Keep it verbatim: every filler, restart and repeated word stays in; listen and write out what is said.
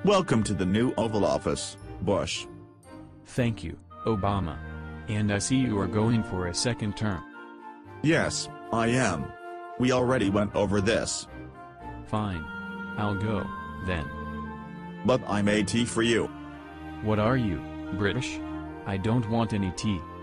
Welcome to the new Oval Office, Bush. Thank you, Obama. And I see you are going for a second term. Yes, I am. We already went over this. Fine. I'll go, then. But I made tea for you. What are you, British? I don't want any tea.